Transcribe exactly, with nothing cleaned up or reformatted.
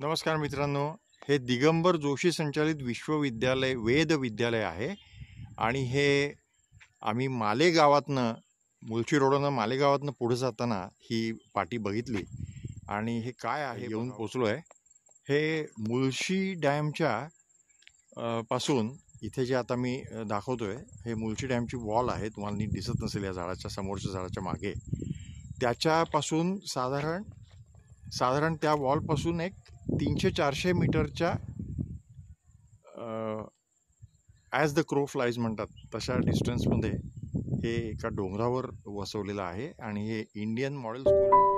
नमस्कार मित्रांनो, हे दिगंबर जोशी संचालित विश्वविद्यालय वेद विद्यालय आहे आणि हे आम्ही मालेगावातनं मुळशी रोडनं मालेगावातनं पुढे जाताना ही पाटी बघितली आणि हे काय आहे येऊन पोचलो आहे. हे मुळशी डॅमच्या पासून इथे जे आता मी दाखवतोय हे मुळशी डॅमची वॉल आहे. तुम्हाला नीट दिसत नसेल या झाडाच्या समोरच्या झाडाच्या मागे. त्याच्यापासून साधारण साधारण त्या वॉलपासून एक तीनशे चारशे मीटरच्या ॲज द क्रो फ्लाईज म्हणतात तशा डिस्टन्समध्ये हे एका डोंगरावर वसवलेलं आहे आणि हे इंडियन मॉडेल स्कूल